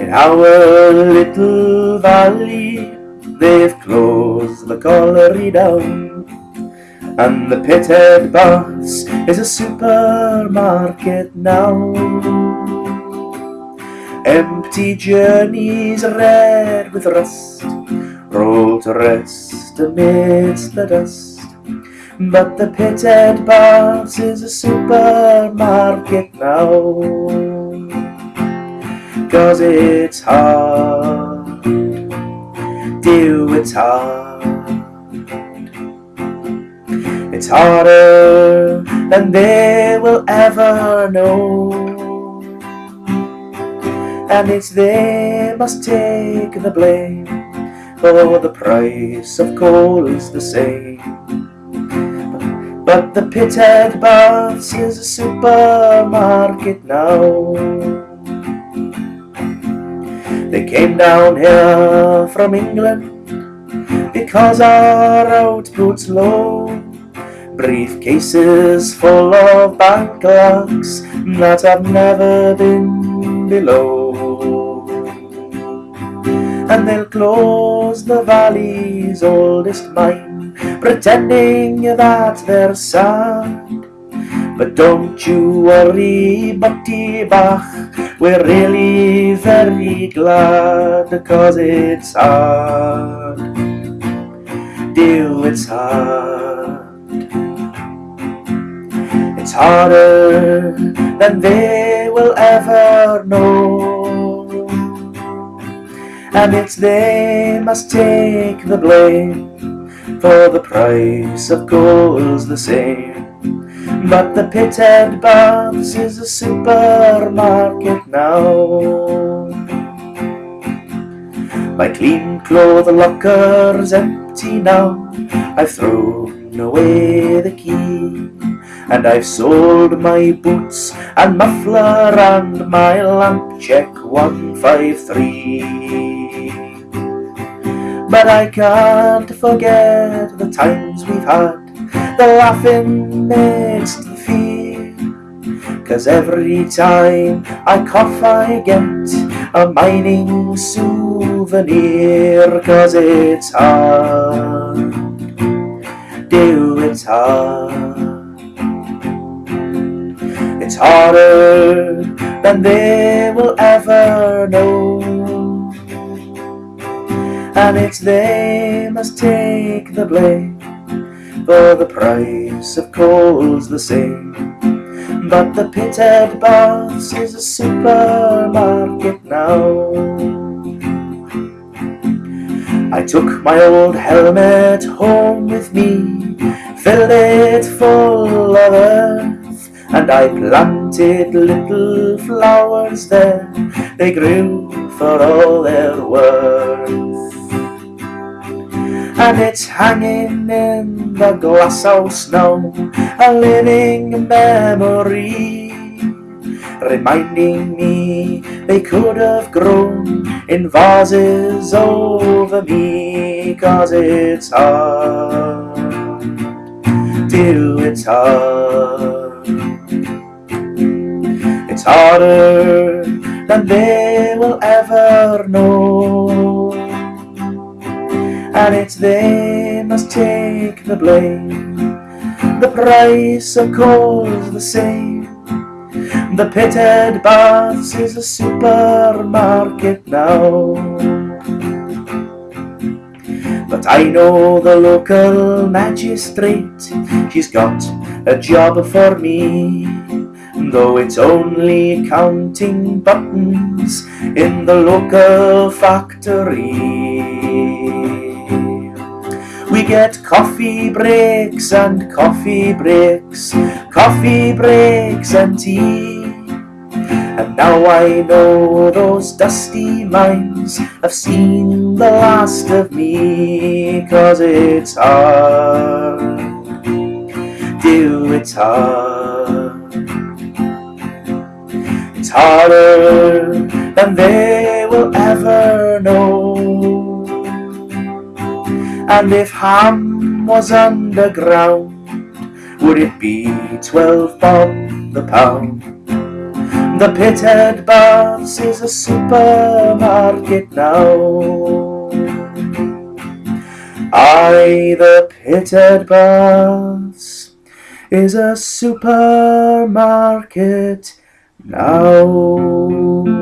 In our little valley they've closed the colliery down, and the Pithead Baths is a supermarket now. Empty journeys red with rust roll to rest amidst the dust, but the Pithead Baths is a supermarket now. 'Cause it's hard, dear, it's hard. It's harder than they will ever know, and it's they must take the blame, for the price of coal is the same. But the Pithead Baths is a supermarket now. They came down here from England because our output's low. Briefcases full of bank clerks that have never been below, and they'll close the valley's oldest mine, pretending that they're sad. But don't you worry, Buddy Bach, we're really very glad, 'cause it's hard, dear, it's hard. It's harder than they will ever know, and it's they must take the blame, for the price of coal's the same. But the Pithead Baths is a supermarket now. My clean clothes locker's empty now. I've thrown away the key, and I've sold my boots and muffler and my lamp check 153. But I can't forget the times we've had, the laughing midst the fear, 'cause every time I cough I get a mining souvenir. 'Cause it's hard, dear, it's hard. It's harder than they will ever know, and it's they must take the blame, for the price of coal's the same. But the Pithead Baths is a supermarket now. I took my old helmet home with me, filled it full of earth, and I planted little flowers there. They grew for all their worth, and it's hanging in the glasshouse now, a living memory, reminding me they could have grown in vases over me. 'Cause it's hard, dear, it's hard. It's harder than they will ever know, and it's they must take the blame, the price of coal's the same. The Pithead Baths is a supermarket now. But I know the local magistrate, she's got a job for me, though it's only counting buttons in the local factory. We get coffee breaks and coffee breaks, coffee breaks and tea, and now I know those dusty mines have seen the last of me. 'Cause it's hard, dear, it's hard. It's harder than they will ever know, and if ham was underground, would it be 12 bob the pound? The Pitted Baths is a supermarket now. Aye, the Pitted Baths is a supermarket now.